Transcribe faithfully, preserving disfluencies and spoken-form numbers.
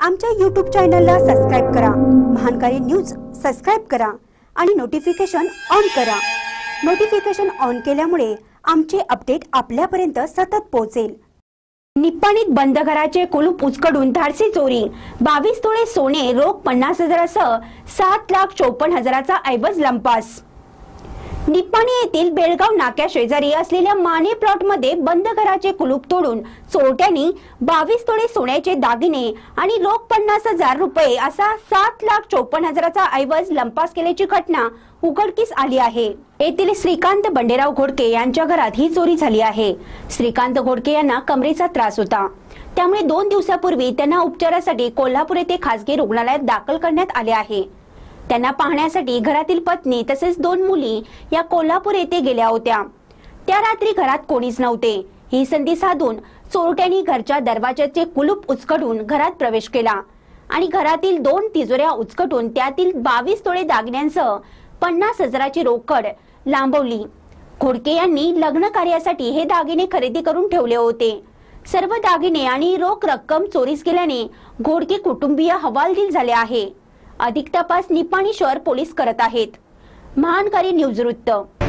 आमच्या यूट्यूब चॅनलला सबस्क्राइब करा, महानकारी न्यूज सबस्क्राइब करा आणि नोटिफिकेशन ऑन करा। नोटिफिकेशन ऑन केल्यामुळे आमचे अपडेट आपल्यापर्यंत सतत पोहोचेल। निप्पाणीत बंद घराचे कुलूप उचकडून धाडसी चोरी, बावीस तोळे सोने, रोख पन्नास हजारासह सात लाख चौपन्न हजाराचा ऐवज लंपास। निप्पाणी येथील बेळगाव नाक्या शेजारी असलेल्या माने प्लॉट मध्ये बंद घराचे कुलूप तोडून चोरट्यांनी बावीस तोळे सोन्याचे दागिने आणि रोख पन्नास हजार रुपये असा सात लाख चौपन्न हजाराचा ऐवज लंपास केल्याची घटना उघडकीस आली आहे। येथील श्रीकांत बंडेराव घोडके यांच्या घरात ही चोरी झाली आहे। श्रीकांत घोडके यांना कमरेचा त्रास होता, त्यामुळे दोन दिवसापूर्वी त्यांना उपचारासाठी कोल्हापूर येथे खासगी रुग्णालयात दाखल करण्यात आले आहे। त्यांना पाहण्यासाठी घरातील पत्नी तसेच दोन मुली या कोल्हापूर येथे गेल्या होत्या। त्या रात्री घरात कोणीच नव्हते। ही संधी साधून चोरट्यांनी घरच्या दरवाजाचे कुलूप उचकडून घरात प्रवेश केला आणि घरातील दोन तिजोऱ्या उचकटून त्यातील बावीस तोळे दागिन्यांसह पन्नास हजाराची रोकड लांबवली। घोडके यांनी लग्न कार्यासाठी हे दागिने खरेदी करून ठेवले होते। सर्व दागिने आणि रोख रक्कम चोरीस गेल्याने घोडके कुटुंबीय हवालदिल झाले आहे। अधिक तपास निप्पाणी शहर पोलीस करत आहेत। महानकारी न्यूज वृत्त।